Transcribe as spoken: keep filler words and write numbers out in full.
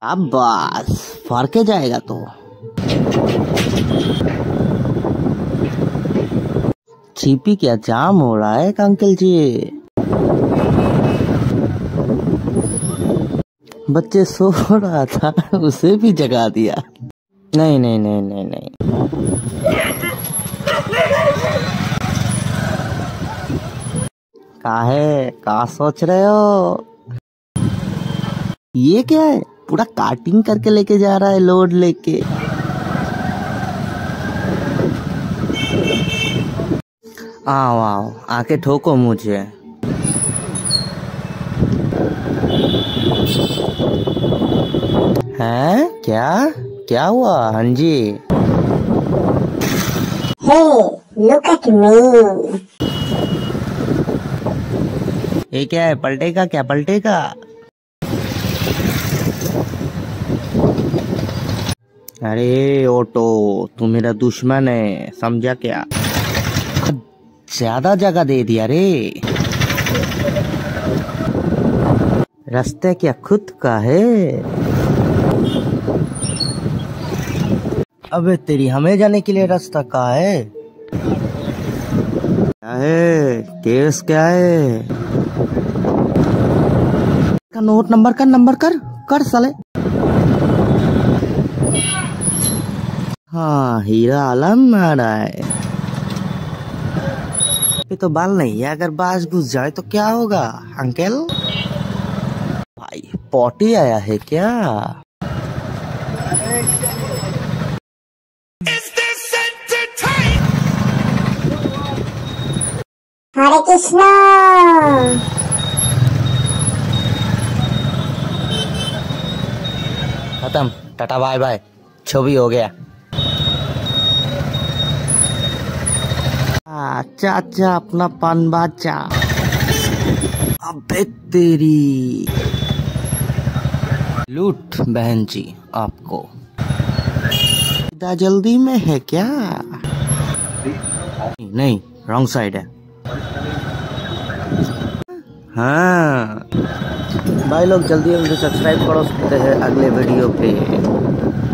अब बस फर के जाएगा तो। चीपी क्या जाम हो रहा है अंकल जी? बच्चे सो रहा था उसे भी जगा दिया। नहीं नहीं नहीं नहीं नहीं काहे का सोच रहे हो? ये क्या है? पूरा काटिंग करके लेके जा रहा है लोड लेके। आओ आओ आके ठोको मुझे। हैं क्या क्या हुआ? हाँ जी। Hey, look at me. ये क्या है? पलटेगा क्या? पलटेगा? अरे ऑटो तू मेरा दुश्मन है, समझा क्या? ज्यादा जगह दे दिया रे। रास्ते क्या खुद का है? अबे तेरी हमें जाने के लिए रास्ता कहाँ है? क्या है? केस क्या है? का नोट नंबर कर नंबर कर कर साले। हाँ हीरा आलम आ रहा है। ये तो बाल नहीं है, अगर बाज घुस जाए तो क्या होगा अंकल? भाई पॉटी आया है क्या? हरे कृष्णा। खत्म, टाटा बाय बाय, छवि हो गया। अच्छा अच्छा अपना पान बाचा। अबे तेरी लूट बहन जी आपको। इतना जल्दी में है क्या? नहीं, नहीं रॉन्ग साइड है। हाँ भाई लोग जल्दी जल्दी सब्सक्राइब करो सकते हैं अगले वीडियो पे।